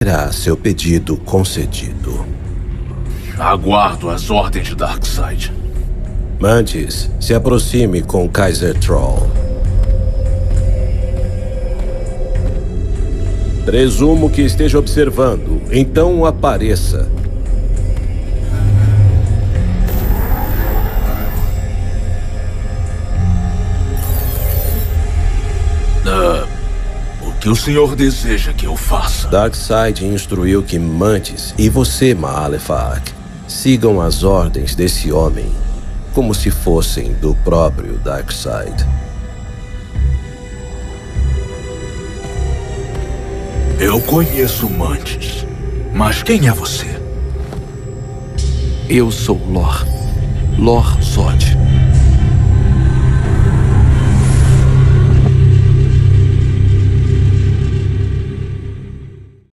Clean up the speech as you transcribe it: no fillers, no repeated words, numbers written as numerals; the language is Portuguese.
Terá seu pedido concedido. Aguardo as ordens de Darkseid. Mantis, se aproxime com Kaiser Troll. Presumo que esteja observando, então apareça. O que o senhor deseja que eu faça? Darkseid instruiu que Mantis e você, Malefac, sigam as ordens desse homem como se fossem do próprio Darkseid. Eu conheço Mantis, mas quem é você? Eu sou Lor Zod.